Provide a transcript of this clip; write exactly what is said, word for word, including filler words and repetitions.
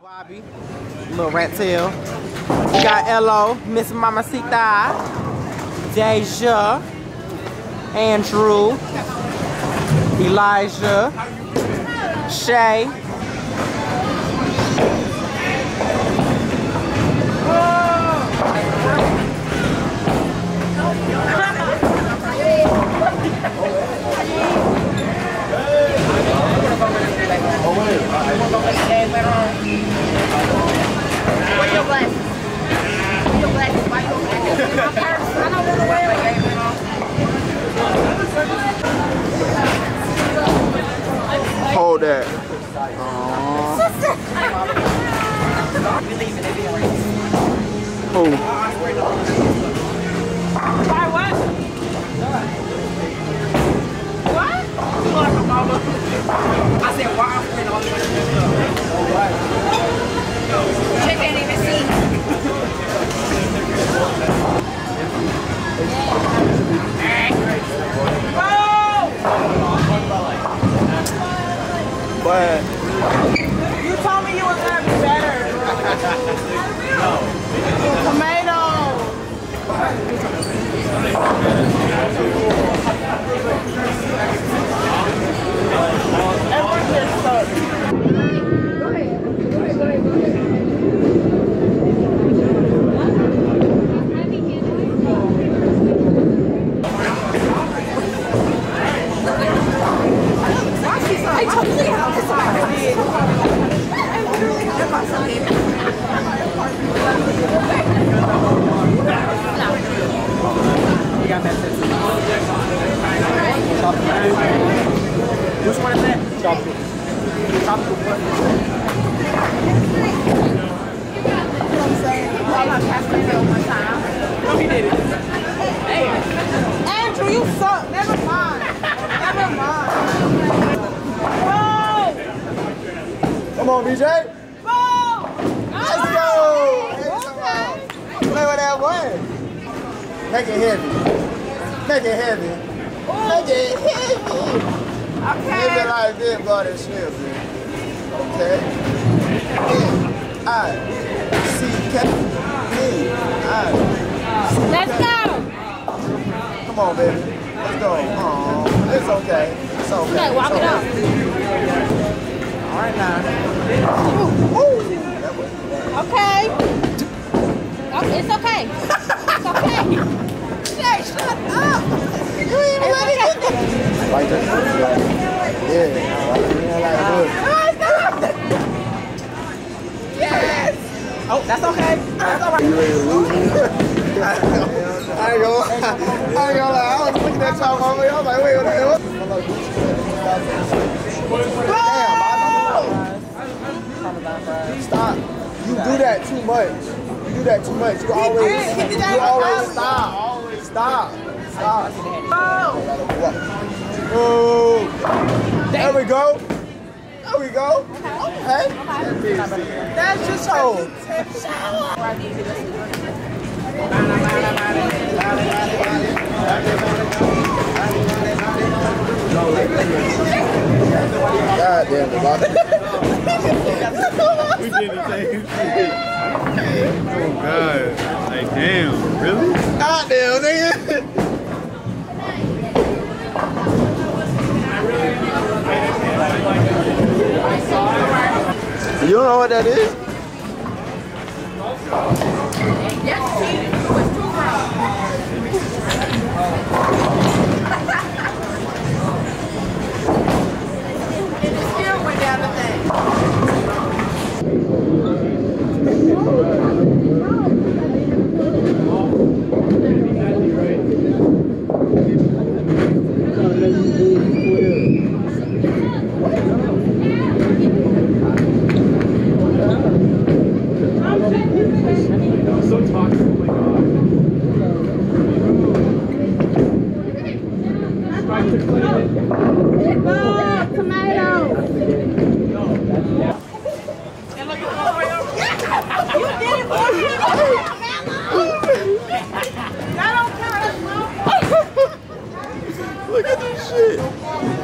Bobby, little rat tail. We got Elo, Miss Mamacita, Deja, Andrew, Elijah, Shay. Where your glasses? Where your glasses? Why your glasses? In my purse. I don't want to wear it. Hold that. Who? Why what? What? I said, why I'm spraying all this stuff? She can't even see. But You told me you was gonna be better. Tomato. Everyone here sucks. Go ahead. Go ahead, go ahead, go ahead. I totally have this about her head. I literally have my son in. You got that sense. Which one is that? Chocolate. Chocolate what? No, he did it. Hey. Andrew, you suck. Never mind. Never mind. Whoa! come on, B J. Whoa! Let's go. Okay. Play with that one. Make it heavy. Make it heavy. Make it heavy. Okay. Leave it like this, blood and slip, man. Okay. N I C K. N I C K. Let's go. Come on, baby. Let's go. Oh, it's okay. It's okay. Okay, walk it's it okay. up. All right now. Woo. That was Okay. Okay, it's okay. It's okay. Jay, shut up. You ain't even let me get this. like that. Yeah. Yeah. Like this. Yes. Oh, that's okay. That's all right. You ready to lose me? I ain't gonna lie. I ain't gonna lie. I was looking at y'all over here. I was like, wait, what the hell? Damn, stop. You do that too much. You do that too much. You always, did. He did that you always earlier. stop. Stop. Stop. Oh. Oh. There we go. There we go. Okay. That's just So. God damn it, Bobby. We did the same shit. Oh God. Like damn, really? God damn, nigga. You don't know what that is? Yes, she was too wrong. And it still went down the thing. So toxic, oh my God. Strike the clean. Oh, tomato. You did it, boy. That don't count as well. Look at this shit.